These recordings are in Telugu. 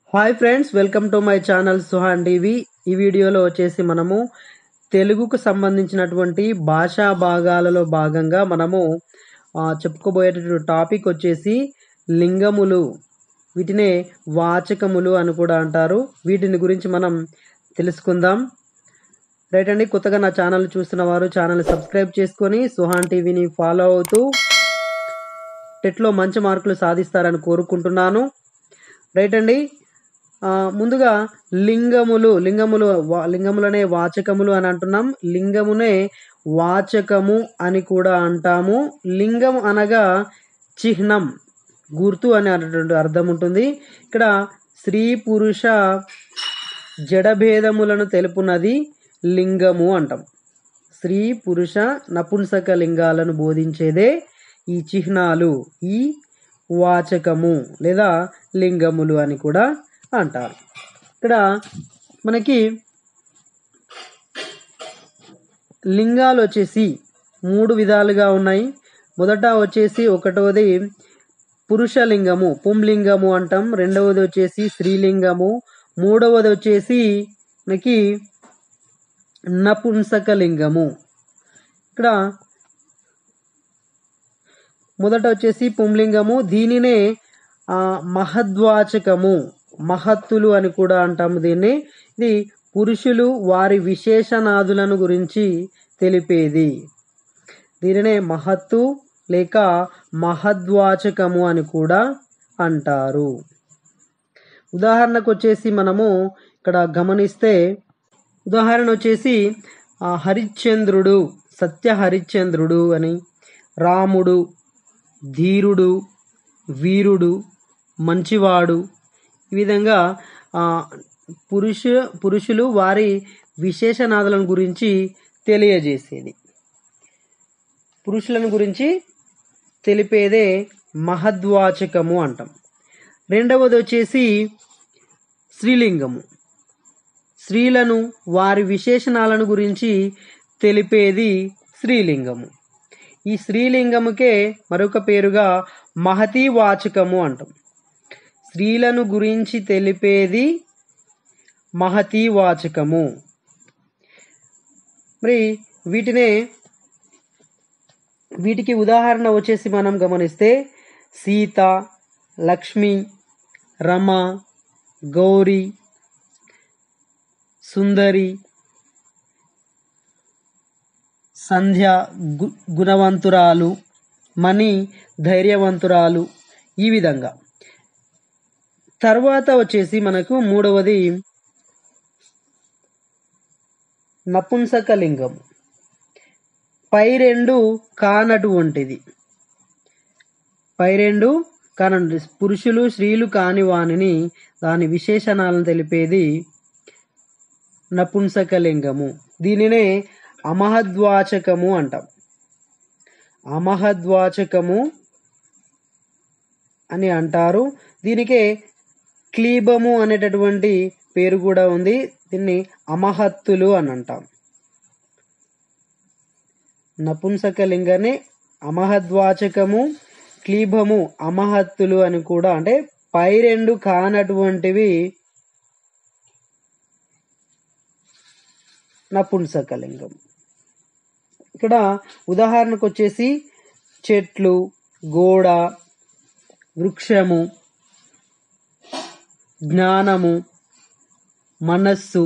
Hi friends, welcome to my channel Suhan TV. ఈ వీడియోలో వచ్చేసి మనము తెలుగుకు సంబంధించినటువంటి భాషా భాగాలలో భాగంగా మనము చెప్పుకోబోయేటటువంటి టాపిక్ వచ్చేసి లింగములు. వీటినే వాచకములు అని కూడా అంటారు. వీటిని గురించి మనం తెలుసుకుందాం. రైట్ అండి, కొత్తగా నా ఛానల్ చూస్తున్న వారు ఛానల్ సబ్స్క్రైబ్ చేసుకొని సుహాన్ టీవీని ఫాలో అవుతూ టెట్లో మంచి మార్కులు సాధిస్తారని కోరుకుంటున్నాను. రైట్ అండి, ముందుగా లింగములనే వాచకములు అని అంటున్నాం. లింగమునే వాచకము అని కూడా అంటాము. లింగం అనగా చిహ్నం, గుర్తు అనేటువంటి అర్థం ఉంటుంది. ఇక్కడ స్త్రీ పురుష జడభేదములను తెలుపునది లింగము అంటాం. స్త్రీ పురుష నపుంసక లింగాలను బోధించేదే ఈ చిహ్నాలు, ఈ వాచకము లేదా లింగములు అని కూడా అంటారు. ఇక్కడ మనకి లింగాలు వచ్చేసి 3 విధాలుగా ఉన్నాయి. మొదట వచ్చేసి ఒకటోది పురుషలింగము, పుంలింగము అంటాం. రెండవది వచ్చేసి స్త్రీలింగము. మూడవది వచ్చేసి మనకి నపుంసక లింగము. ఇక్కడ మొదట వచ్చేసి పుంలింగము, దీనినే మహద్వాచకము, మహత్తులు అని కూడా అంటాము. దీన్ని ఇది పురుషులు వారి విశేషణాదులను గురించి తెలిపేది. దీనినే మహత్తు లేక మహద్వాచకము అని కూడా అంటారు. ఉదాహరణకు వచ్చేసి మనము ఇక్కడ గమనిస్తే, ఉదాహరణ వచ్చేసి హరిశ్చంద్రుడు, సత్య హరిశ్చంద్రుడు అని, రాముడు, ధీరుడు, వీరుడు, మంచివాడు, ఈ విధంగా పురుషులు వారి విశేషణాదులను గురించి తెలియజేసేది, పురుషులను గురించి తెలిపేదే మహద్వాచకము అంటాం. రెండవది వచ్చేసి స్త్రీలింగము, స్త్రీలను వారి విశేషణాలను గురించి తెలిపేది స్త్రీలింగము. ఈ స్త్రీలింగముకే మరొక పేరుగా మహతీవాచకము అంటాం. స్త్రీలను గురించి తెలిపేది మహతీవాచకము. మరి వీటికి ఉదాహరణ వచ్చేసి మనం గమనిస్తే సీత, లక్ష్మి, రమ, గౌరీ, సుందరి, సంధ్య గుణవంతురాలు, మణి ధైర్యవంతురాలు, ఈ విధంగా. తర్వాత వచ్చేసి మనకు మూడవది నపుంసకలింగం, పై రెండు కానటువంటిది, పురుషులు స్త్రీలు కాని వానిని, దాని విశేషణాలను తెలిపేది నపుంసకలింగము. దీనినే అమహద్వాచకము అంటాం. అమహద్వాచకము అని అంటారు. దీనికే క్లీబము అనేటటువంటి పేరు కూడా ఉంది. దీన్ని అమహత్తులు అని అంటాం. నపుంసకలింగాన్ని అమహద్వాచకము, క్లీబము అమహత్తులు అని కూడా, అంటే పై రెండు కానటువంటివి నపుంసకలింగం. ఇక్కడ ఉదాహరణకు వచ్చేసి చెట్లు, గోడ, వృక్షము, జ్ఞానము, మనస్సు,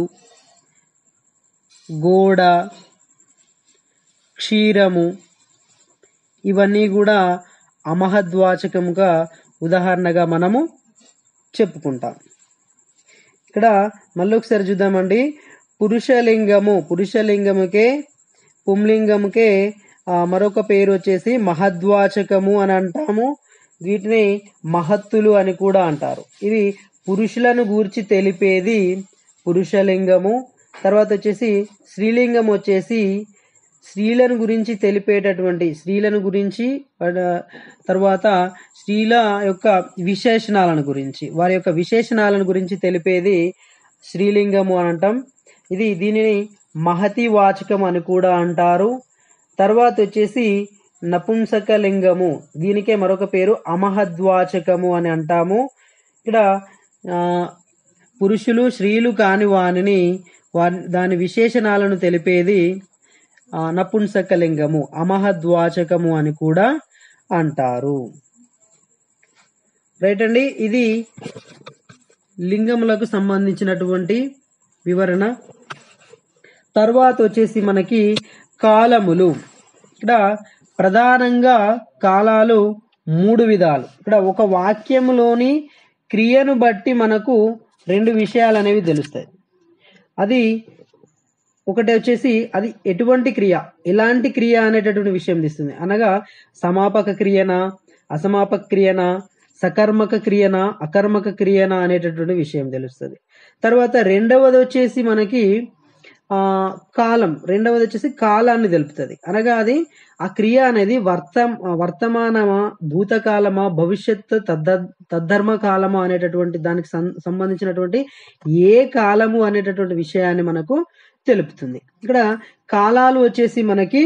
గోడ, క్షీరము, ఇవన్నీ కూడా అమహద్వాచకముగా ఉదాహరణగా మనము చెప్పుకుంటాం. ఇక్కడ మళ్ళీ ఒకసారి చూద్దామండి. పురుషలింగముకే పుంలింగముకే మరొక పేరు వచ్చేసి మహద్వాచకము అని అంటాము. వీటిని మహత్తులు అని కూడా అంటారు. ఇవి పురుషులను గూర్చి తెలిపేది పురుషలింగము. తర్వాత వచ్చేసి స్త్రీలింగం వచ్చేసి స్త్రీలను గురించి తెలిపేటటువంటి, స్త్రీలను గురించి, తర్వాత స్త్రీల యొక్క విశేషణాలను గురించి, వారి యొక్క విశేషణాలను గురించి తెలిపేది స్త్రీలింగము అని అంటాం. దీనిని మహతీవాచకం అని కూడా అంటారు. తర్వాత వచ్చేసి నపుంసకలింగము, దీనికే మరొక పేరు అమహద్వాచకము అని అంటాము. ఇక్కడ పురుషులు స్త్రీలు కాని వానిని దాని విశేషణాలను తెలిపేది నపుంసకలింగము, అమహద్వాచకము అని కూడా అంటారు. రైట్ అండి, ఇది లింగములకు సంబంధించినటువంటి వివరణ. తర్వాత వచ్చేసి మనకి కాలములు. ఇక్కడ ప్రధానంగా కాలాలు 3 విధాలు. ఇక్కడ ఒక వాక్యములోని క్రియను బట్టి మనకు 2 విషయాలు అనేవి తెలుస్తాయి. అది ఒకటి వచ్చేసి అది ఎటువంటి క్రియ, ఎలాంటి క్రియ అనేటటువంటి విషయం తీస్తుంది. అనగా సమాపక క్రియనా, అసమాపక క్రియనా, సకర్మక క్రియనా, అకర్మక క్రియనా అనేటటువంటి విషయం తెలుస్తుంది. తర్వాత రెండవది వచ్చేసి మనకి కాలం. రెండవది వచ్చేసి కాలాన్ని తెలుపుతుంది. అనగా అది ఆ క్రియ అనేది వర్తమానమా, భూతకాలమా, భవిష్యత్తు తద్ధర్మ కాలమా అనేటటువంటి దానికి సంబంధించినటువంటి ఏ కాలము అనేటటువంటి విషయాన్ని మనకు తెలుపుతుంది. ఇక్కడ కాలాలు వచ్చేసి మనకి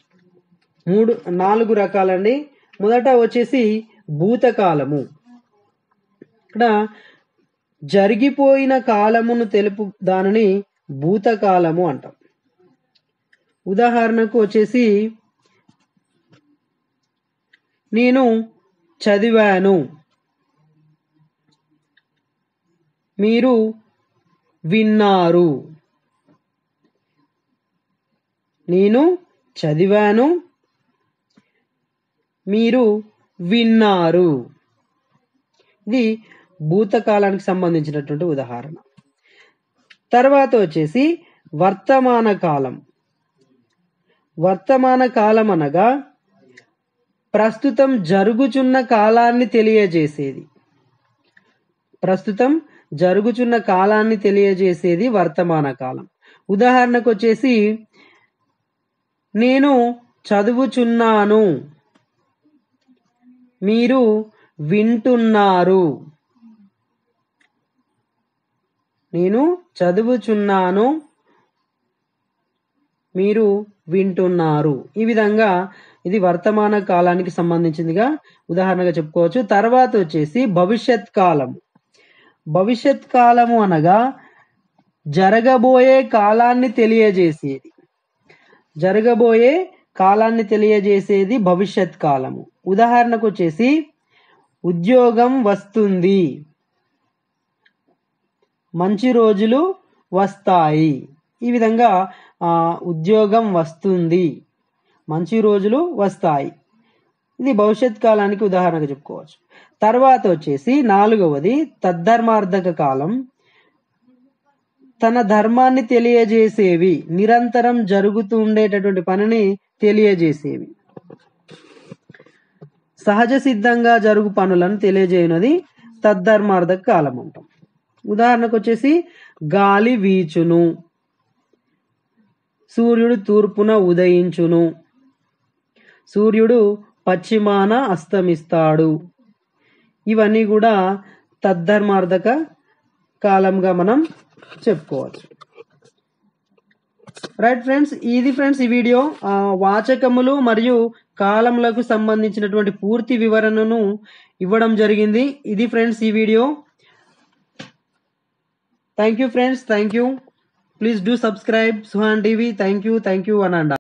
4 రకాలండి. మొదట వచ్చేసి భూతకాలము. ఇక్కడ జరిగిపోయిన కాలమును తెలుపు దానిని భూతకాలము అంటాం. ఉదాహరణకు వచ్చేసి నేను చదివాను, మీరు విన్నారు. నేను చదివాను, మీరు విన్నారు. ఇది భూతకాలానికి సంబంధించినటువంటి ఉదాహరణ. తర్వాత వచ్చేసి వర్తమాన కాలం. వర్తమాన కాలం అనగా ప్రస్తుతం జరుగుచున్న కాలాన్ని తెలియజేసేది. ప్రస్తుతం జరుగుచున్న కాలాన్ని తెలియజేసేది వర్తమాన కాలం. ఉదాహరణకు వచ్చేసి నేను చదువుచున్నాను, మీరు వింటున్నారు. నేను చదువుచున్నాను, మీరు వింటున్నారు. ఈ విధంగా ఇది వర్తమాన కాలానికి సంబంధించిందిగా ఉదాహరణగా చెప్పుకోవచ్చు. తర్వాత వచ్చేసి భవిష్యత్ కాలం. భవిష్యత్ కాలము అనగా జరగబోయే కాలాన్ని తెలియజేసేది. జరగబోయే కాలాన్ని తెలియజేసేది భవిష్యత్ కాలము. ఉదాహరణకు వచ్చేసి ఉద్యోగం వస్తుంది, మంచి రోజులు వస్తాయి. ఈ విధంగా ఉద్యోగం వస్తుంది, మంచి రోజులు వస్తాయి. ఇది భవిష్యత్ కాలానికి ఉదాహరణగా చెప్పుకోవచ్చు. తర్వాత వచ్చేసి 4వది తద్ధర్మార్థక కాలం. తన ధర్మాన్ని తెలియజేసేవి, నిరంతరం జరుగుతూ ఉండేటటువంటి పనిని తెలియజేసేవి. సహజ సిద్ధంగా జరుగు పనులను తెలియజేయనది తద్ధర్మార్థక కాలం అంటాం. ఉదాహరణకు వచ్చేసి గాలి వీచును, సూర్యుడు తూర్పున ఉదయించును, సూర్యుడు పశ్చిమాన అస్తమిస్తాడు. ఇవన్నీ కూడా తద్ధర్మార్థక కాలంగా మనం చెప్పుకోవచ్చు. రైట్ ఫ్రెండ్స్, ఇది ఫ్రెండ్స్ ఈ వీడియో వాచకములు మరియు కాలములకు సంబంధించినటువంటి పూర్తి వివరణను ఇవ్వడం జరిగింది. ఇది ఫ్రెండ్స్ ఈ video. Thank you friends, thank you. Please do subscribe Suhan TV. Thank you అనండి.